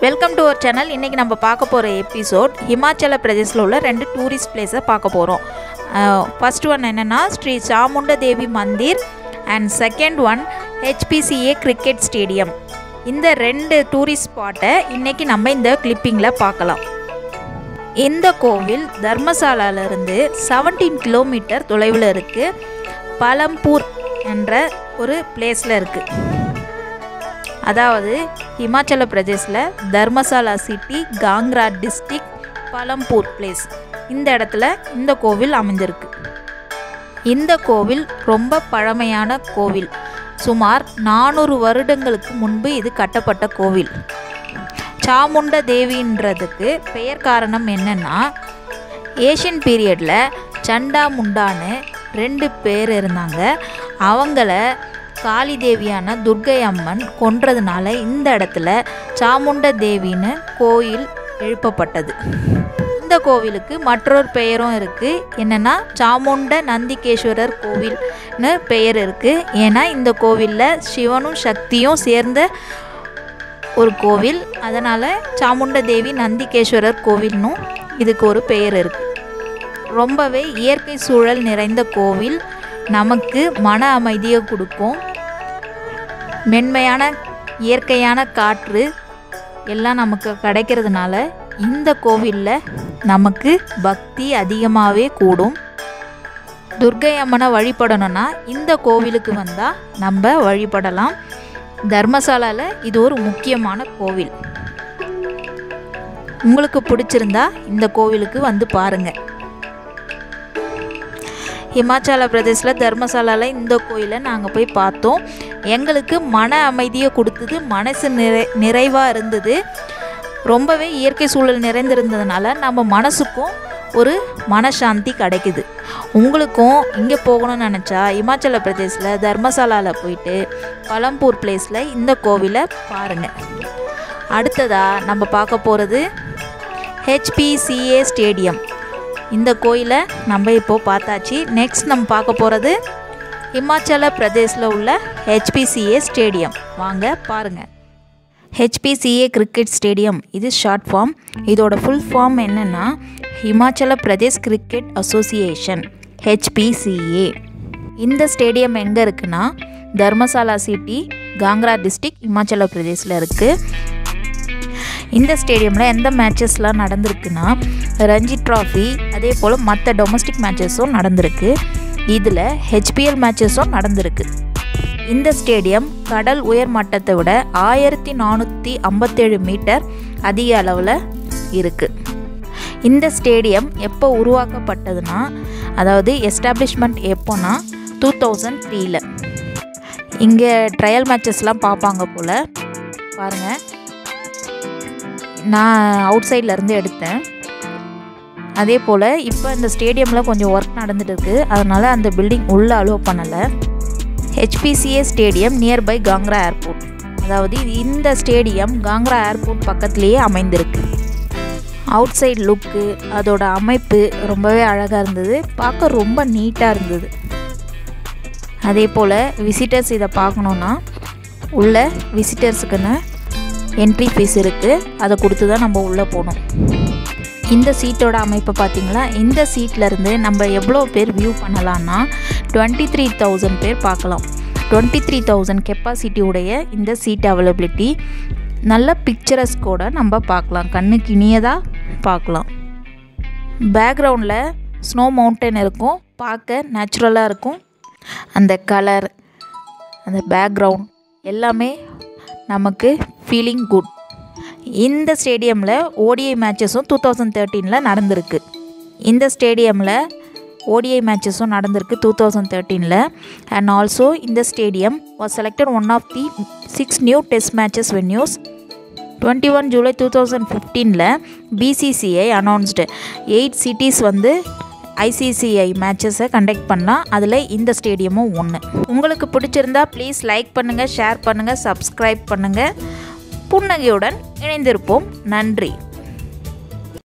Welcome to our channel. இன்றைக்கி நம்ம பார்க்க போகிற எபிசோட் ஹிமாச்சல பிரதேசில் உள்ள 2 டூரிஸ்ட் பிளேஸை பார்க்க போகிறோம். ஃபர்ஸ்ட் ஒன் என்னென்னா Sri Chamunda Devi Mandir and second one HPCA cricket stadium. இந்த 2 டூரிஸ்ட் ஸ்பாட்டை இன்றைக்கி நம்ம இந்த கிளிப்பிங்கில் பார்க்கலாம். இந்த கோவில் தர்மசாலாவிலிருந்து 17 கிலோமீட்டர் தொலைவில் இருக்குது. பலம்பூர் என்ற ஒரு பிளேஸில் இருக்குது. அதாவது ஹிமாச்சல பிரதேசில் Dharamshala city, Kangra district, Palampur place, இந்த இடத்துல இந்த கோவில் அமைந்திருக்கு. இந்த கோவில் ரொம்ப பழமையான கோவில். சுமார் 400 வருடங்களுக்கு முன்பு இது கட்டப்பட்ட கோவில். சாமுண்டா தேவின்றதுக்கு பெயர் காரணம் என்னென்னா, ஏஷியன் பீரியடில் சண்டா முண்டான்னு 2 பேர் இருந்தாங்க. அவங்கள காளி தேவியான துர்கை அம்மன் கொன்றதுனால இந்த இடத்துல சாமுண்டா தேவின்னு கோயில் எழுப்பப்பட்டது. இந்த கோவிலுக்கு மற்றொரு பெயரும் இருக்குது. என்னென்னா சாமுண்ட நந்திகேஸ்வரர் கோவில்னு பெயர் இருக்குது. ஏன்னா இந்த கோவிலில் சிவனும் சக்தியும் சேர்ந்த ஒரு கோவில். அதனால் சாமுண்டா தேவி நந்திகேஸ்வரர் கோவில்னும் இதுக்கு ஒரு பெயர் இருக்குது. ரொம்பவே இயற்கை சூழல் நிறைந்த கோவில். நமக்கு மன அமைதியை கொடுக்கும். மென்மையான இயற்கையான காற்று எல்லாம் நமக்கு கிடைக்கிறதுனால இந்த கோவிலில் நமக்கு பக்தி அதிகமாகவே கூடும். துர்கை அம்மனை வழிபடணும்னா இந்த கோவிலுக்கு வந்தால் நம்ம வழிபடலாம். தர்மசாலாவில் இது ஒரு முக்கியமான கோவில். உங்களுக்கு பிடிச்சிருந்தா இந்த கோவிலுக்கு வந்து பாருங்கள். ஹிமாச்சல பிரதேசில் தர்மசாலாவில் இந்த கோயிலை நாங்கள் போய் பார்த்தோம். எங்களுக்கு மன அமைதியை கொடுத்தது. மனசு நிறைவாக இருந்தது. ரொம்பவே இயற்கை சூழல் நிறைந்திருந்ததுனால நம்ம மனசுக்கும் ஒரு மனசாந்தி கிடைக்குது. உங்களுக்கும் இங்கே போகணும்னு நினச்சா ஹிமாச்சல பிரதேசில் தர்மசாலாவில் போயிட்டு பலம்பூர் பிளேஸில் இந்த கோவிலை பாருங்கள். அடுத்ததாக நம்ம பார்க்க போகிறது HPCA ஸ்டேடியம். இந்த கோயிலை நம்ம இப்போது பார்த்தாச்சு. நெக்ஸ்ட் நம்ம பார்க்க போகிறது ஹிமாச்சல பிரதேசில் உள்ள HPCA ஸ்டேடியம். வாங்க பாருங்கள். HPCA கிரிக்கெட் ஸ்டேடியம் இது ஷார்ட் ஃபார்ம். இதோட ஃபுல் ஃபார்ம் என்னென்னா Himachal Pradesh cricket association, HPCA. இந்த ஸ்டேடியம் எங்கே இருக்குன்னா தர்மசாலா சிட்டி, காங்க்ரா டிஸ்ட்ரிக்ட், ஹிமாச்சல பிரதேசில் இருக்குது. இந்த ஸ்டேடியமில் எந்த மேட்சஸ்லாம் நடந்திருக்குன்னா ரஞ்சி ட்ராஃபி, அதே போல் மற்ற டொமஸ்டிக் மேட்சஸும் நடந்திருக்கு. இதில் HPL மேட்சஸும் நடந்திருக்கு. இந்த ஸ்டேடியம் கடல் உயர் மட்டத்தை விட 1457 மீட்டர் அதிக அளவில் இருக்குது. இந்த ஸ்டேடியம் எப்போ உருவாக்கப்பட்டதுன்னா, அதாவது எஸ்டாப்ளிஷ்மெண்ட் எப்போனா 2003. இங்கே ட்ரையல் மேட்சஸ்லாம் பார்ப்பாங்க போல். பாருங்கள், நான் அவுட் சைட்லேருந்து எடுத்தேன். அதே போல் இப்போ இந்த ஸ்டேடியமில் கொஞ்சம் ஒர்க் நடந்துட்டு இருக்குது. அதனால் அந்த பில்டிங் உள்ளே அலோவ் பண்ணலை. HPCA stadium nearby Kangra airport. அதாவது இந்த ஸ்டேடியம் காங்க்ரா ஏர்போர்ட் பக்கத்துலேயே அமைந்திருக்கு. அவுட் சைடு லுக்கு, அதோட அமைப்பு ரொம்பவே அழகாக இருந்தது. பார்க்க ரொம்ப நீட்டாக இருந்தது. அதே போல் விசிட்டர்ஸ் இதை பார்க்கணுன்னா உள்ள விசிட்டர்ஸுக்குன்னு என்ட்ரி ஃபீஸ் இருக்குது. அதை கொடுத்து தான் நம்ம உள்ளே போகணும். இந்த சீட்டோட அமைப்பை பார்த்திங்களா? இந்த சீட்லேருந்து நம்ம எவ்வளோ பேர் வியூ பண்ணலான்னா 23,000 பேர் பார்க்கலாம். 23,000 கெப்பாசிட்டியுடைய இந்த சீட் அவைலபிலிட்டி. நல்ல பிக்சரஸ் கூட நம்ம பார்க்கலாம். கண்ணுக்கு இனியதாக பார்க்கலாம். பேக்ரவுண்டில் ஸ்னோ மவுண்டன் இருக்கும். பார்க்க நேச்சுரலாக இருக்கும். அந்த கலர், அந்த பேக்ரவுண்ட் எல்லாமே நமக்கு ஃபீலிங் குட். இந்த ஸ்டேடியமில் ODI மேட்சஸும் 2013 நடந்திருக்கு. இந்த ஸ்டேடியமில் ODI மேட்சஸும் நடந்திருக்கு 2013. அண்ட் ஆல்சோ இந்த stadium was selected one of the 6 new test matches venues. 21 July 2015 BCCI announced 8 cities வந்து ICCI மேட்சஸை கண்டக்ட் பண்ணலாம். அதில் இந்த ஸ்டேடியமும் ஒன்று. உங்களுக்கு பிடிச்சிருந்தா ப்ளீஸ் லைக் பண்ணுங்கள், ஷேர் பண்ணுங்கள், சப்ஸ்கிரைப் பண்ணுங்கள். புன்னகையுடன் இணைந்திருப்போம். நன்றி.